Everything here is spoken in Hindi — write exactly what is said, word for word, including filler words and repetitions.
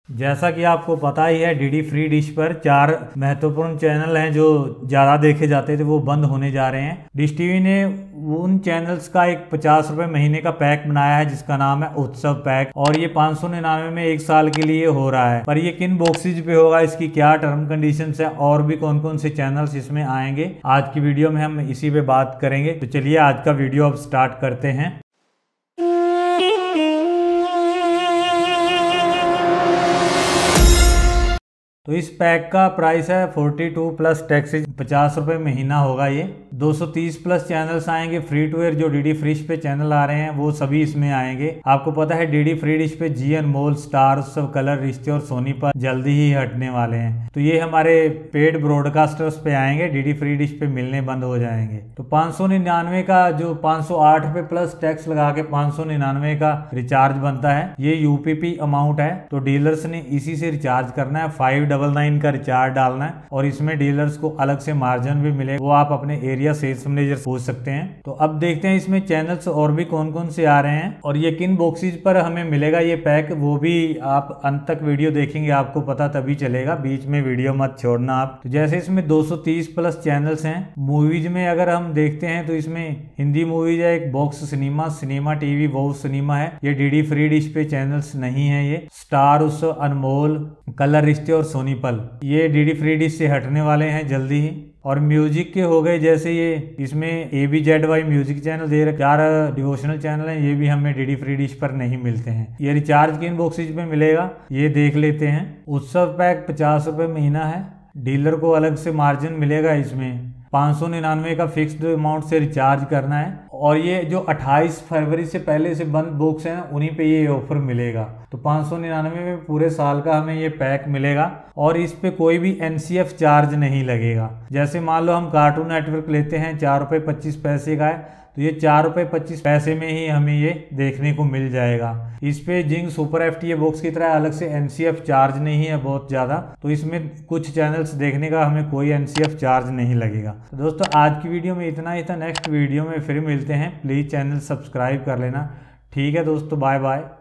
जैसा कि आपको पता ही है, डीडी फ्री डिश पर चार महत्वपूर्ण चैनल हैं जो ज़्यादा देखे जाते थे, वो बंद होने जा रहे हैं। डिश टीवी ने उन चैनल्स का एक पचास रुपए महीने का पैक बनाया है जिसका नाम है उत्सव पैक, और ये पाँच सौ निन्यानवे में एक साल के लिए हो रहा है। पर ये किन बॉक्सेज पे होगा, इसकी क्या टर्म कंडीशंस है और भी कौन कौन से चैनल्स इसमें आएंगे, आज की वीडियो में हम इसी पे बात करेंगे। तो चलिए आज का वीडियो अब स्टार्ट करते हैं। तो इस पैक का प्राइस है बयालीस प्लस टैक्सेज, पचास रुपए महीना होगा। ये दो सौ तीस प्लस चैनल्स आएंगे फ्री टू एयर। जो डीडी फ्री डिश पे चैनल आ रहे हैं वो सभी इसमें आएंगे। आपको पता है डीडी फ्री डिश पे जी अनमोल, स्टार, सब कलर, रिश्ते और सोनी पर जल्दी ही हटने वाले हैं। तो ये हमारे पेड ब्रॉडकास्टर्स पे आएंगे, डीडी फ्री डिश पे मिलने बंद हो जाएंगे। तो पाँच सौ निन्यानवे का जो पाँच सौ आठ पे प्लस टैक्स लगा के पाँच सौ निन्यानवे का रिचार्ज बनता है, ये यूपीपी अमाउंट है। तो डीलर्स ने इसी से रिचार्ज करना है, फाइव डबल नाइन का रिचार्ज डालना है और इसमें डीलर्स को अलग से मार्जिन भी मिले, वो आप अपने एरिया सेल्स मैनेजर पूछ सकते हैं। तो अब देखते हैं इसमें चैनल्स और भी कौन कौन से आ रहे हैं और ये किन बॉक्सेज पर हमें मिलेगा ये पैक, वो भी आप अंत तक वीडियो देखेंगे आपको पता तभी चलेगा, बीच में वीडियो मत छोड़ना आप। तो जैसे इसमें दो सौ तीस प्लस चैनल्स हैं। मूवीज में अगर हम देखते हैं तो इसमें हिंदी मूवीज है, एक बॉक्स सिनेमा, सिनेमा टीवी, वो सिनेमा है। ये डीडी फ्री डिश पे चैनल्स नहीं है। ये स्टार, उस अनमोल, कलर, रिश्ते और सोनी पल, ये डीडी फ्री डिश से हटने वाले हैं जल्दी ही। और म्यूजिक के हो गए, जैसे ये इसमें A B Z Y music channel दे रहे, चार डिवोशनल चैनल हैं, ये भी हमें डीडी फ्री डिश पर नहीं मिलते हैं। ये रिचार्ज किन बॉक्सेज पे मिलेगा ये देख लेते हैं। उत्सव पैक पचास रुपए महीना है, डीलर को अलग से मार्जिन मिलेगा। इसमें पाँच सौ निन्यानवे का फिक्स्ड अमाउंट से रिचार्ज करना है और ये जो अट्ठाईस फरवरी से पहले से बंद बॉक्स हैं उन्हीं पे ये ऑफर मिलेगा। तो पाँच सौ निन्यानवे में पूरे साल का हमें ये पैक मिलेगा और इस पे कोई भी एनसीएफ चार्ज नहीं लगेगा। जैसे मान लो हम कार्टून नेटवर्क लेते हैं, चार रुपये पच्चीस पैसे का है, तो ये चार रुपये पच्चीस पैसे में ही हमें ये देखने को मिल जाएगा। इस पे जिंग सुपर एफटीए बॉक्स की तरह अलग से एनसीएफ चार्ज नहीं है बहुत ज़्यादा, तो इसमें कुछ चैनल्स देखने का हमें कोई एनसीएफ चार्ज नहीं लगेगा। तो दोस्तों आज की वीडियो में इतना ही था, नेक्स्ट वीडियो में फिर मिलते हैं। प्लीज़ चैनल सब्सक्राइब कर लेना। ठीक है दोस्तों, बाय बाय।